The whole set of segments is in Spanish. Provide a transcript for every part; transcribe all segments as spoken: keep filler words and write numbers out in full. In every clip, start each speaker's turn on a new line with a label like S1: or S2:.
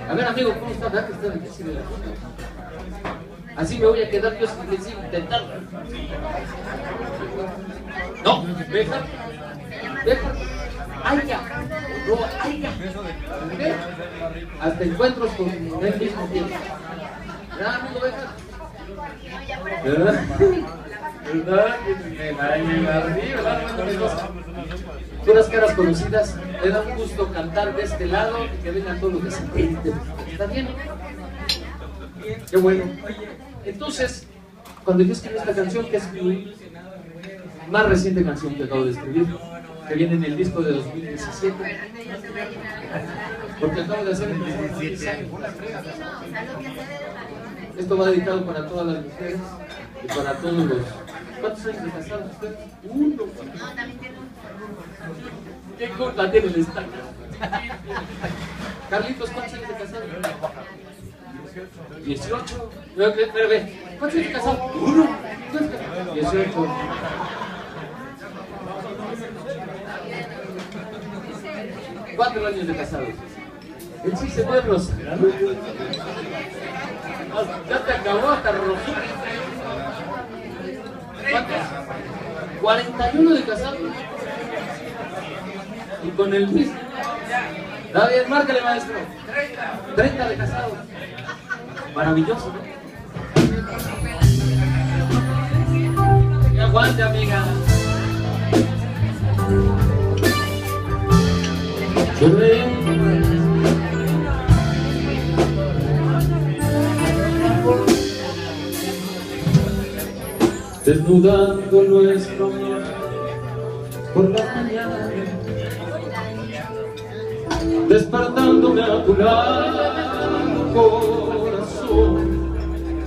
S1: A ver, amigo, ¿cómo está? ¿Verdad que está difícil el asunto? Así me voy a quedar yo sin decir, intentar. No, deja. Deja. ¡Ay, ya! No, ¡ay, ya! ¿Eh? Hasta encuentros con él mismo tiempo. ¿Verdad, amigo, deja? ¿Verdad? ¿Verdad? ¿Verdad? Puras caras conocidas, me da un gusto cantar de este lado y que vengan todos los de satélite. ¿Está bien? Qué bueno. Entonces, cuando yo escribí esta canción, que es mi más reciente canción que acabo de escribir, que viene en el disco de dos mil diecisiete, porque acabo de hacer el diecisiete años. Esto va dedicado para todas las mujeres y para todos los... ¿Cuántos años de casados ustedes? Uno. ¿Qué culpa tiene el estaca? Carlitos, ¿cuántos años de casado? dieciocho. Pero ve, ¿cuántos años de casado? Uno. dieciocho. Cuatro años de casados. El chiste pueblos. Ya te acabó hasta Rosura. ¿Cuántos? cuarenta y uno de casados. Y con el mismo. Está bien, márcale, maestro. treinta de casados. Maravilloso, ¿no? Que aguante, amiga. Desnudando nuestro amor por la mañana, despertándome a tu lado, corazón.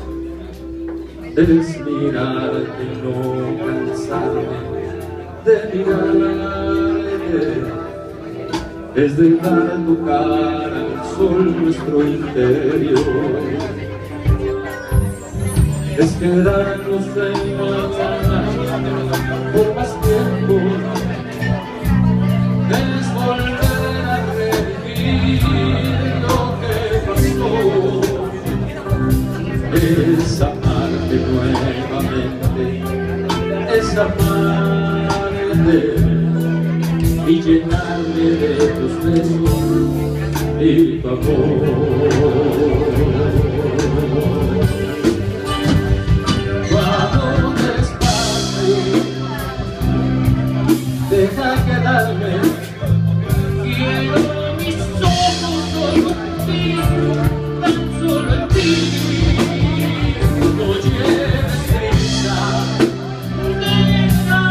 S1: Debes mirarte y no cansarme de mirarte. Es dejar tu cara al sol nuestro interior. Es quedarnos en mañana por más tiempo. Es volver a revivir lo que pasó. Es amarte nuevamente. Es amarte y llenarme de tus besos y tu amor. Deja quedarme, quiero mis ojos solo en ti, tan solo en ti. No lleves prisa, deja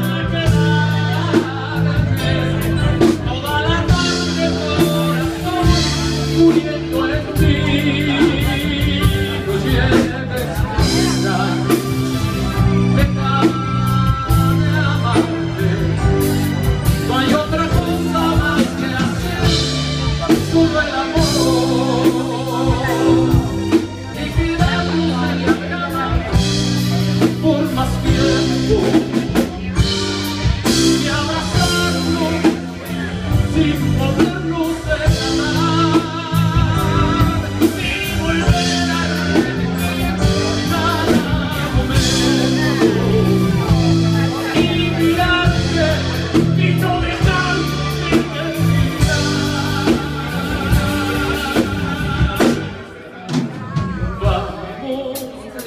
S1: quedarme toda la tarde, corazón, muriendo en ti. No lleves prisa, deja de amarte. No hay otra cosa más que hacer, solo el amor. Y quedarnos en la cama por más tiempo y abrazarnos sin podernos separar y volver a revivir cada momento y mirarte y no dejarte terminar. Vamos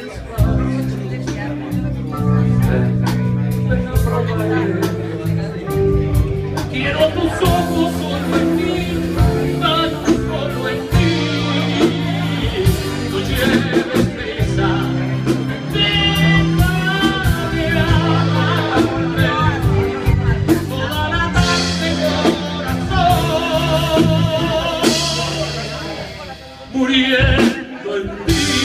S1: despacio. Quiero tus ojos solo en mí, tan solo en ti. No lleves prisa, deja de amarte toda la tarde, corazón, muriendo en ti.